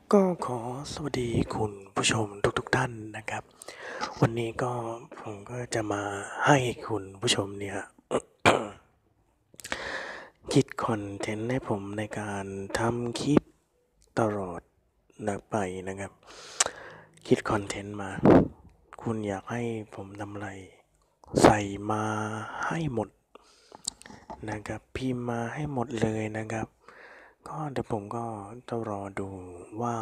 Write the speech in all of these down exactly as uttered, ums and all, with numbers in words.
ก็ขอสวัสดีคุณผู้ชมทุกๆท่านนะครับวันนี้ก็ผมก็จะมาให้คุณผู้ชมเนี่ย คิดคอนเทนต์ให้ผมในการทำคลิปตลอดนะไปนะครับคิดคอนเทนต์มาคุณอยากให้ผมทำอะไรใส่มาให้หมดนะครับพิมพ์มาให้หมดเลยนะครับก็เดี๋ยวผมก็จะรอดูว่า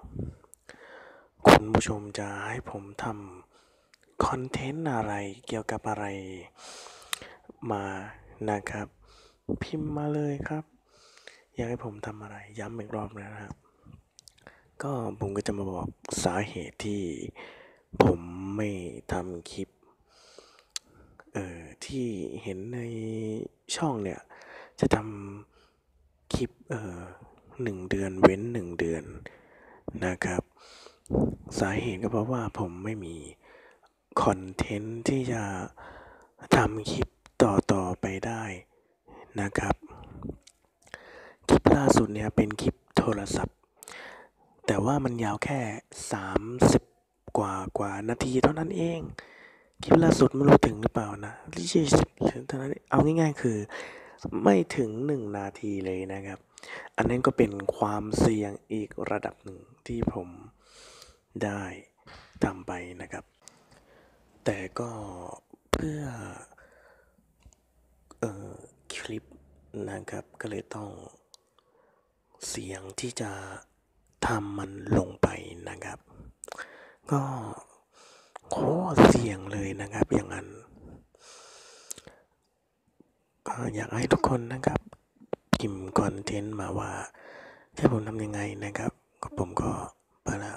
คุณผู้ชมจะให้ผมทำคอนเทนต์อะไรเกี่ยวกับอะไรมานะครับพิมพ์มาเลยครับอยากให้ผมทำอะไรย้ำอีกรอบนะครับก็ผมก็จะมาบอกสาเหตุที่ผมไม่ทำคลิปเอ่อที่เห็นในช่องเนี่ยจะทำคลิปเอ่อหนึ่งเดือนเว้นหนึ่งเดือนนะครับสาเหตุก็เพราะว่าผมไม่มีคอนเทนต์ที่จะทำคลิปต่อต่อไปได้นะครับคลิปล่าสุดเนี่ยเป็นคลิปโทรศัพท์แต่ว่ามันยาวแค่สามสิบกว่ากว่านาทีเท่านั้นเองคลิปล่าสุดไม่รู้ถึงหรือเปล่านะยี่สิบเท่านั้นเอาง่ายๆคือไม่ถึงหนึ่งนาทีเลยนะครับอันนั้นก็เป็นความเสี่ยงอีกระดับหนึ่งที่ผมได้ทำไปนะครับแต่ก็เพื่อเอ่อคลิปนะครับก็เลยต้องเสี่ยงที่จะทำมันลงไปนะครับก็โคตรเสี่ยงเลยนะครับอย่างนั้นก็อยากให้ทุกคนนะครับพิมพ์คอนเทนต์มาว่าให้ผมทำยังไงนะครับก็ผมก็ไปแล้ว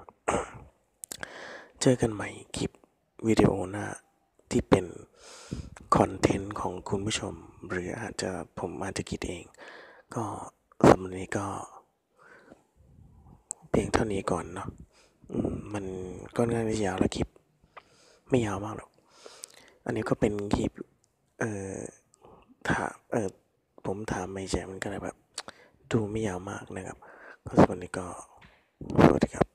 เจอกันใหม่คลิปวิดีโอหน้าที่เป็นคอนเทนต์ของคุณผู้ชมหรืออาจจะผมอาจจะคิดเองก็สำหรับนี้ก็เพียงเท่านี้ก่อนเนาะมันก็น่าจะยาวแล้วคลิปไม่ยาวมากหรอกอันนี้ก็เป็นคลิปเอ่อถามเอ่อผมถามไม่ใช่มันก็เลยแบบดูไม่ยาวมากนะครับก็สำหรับนี้ก็สวัสดีครับ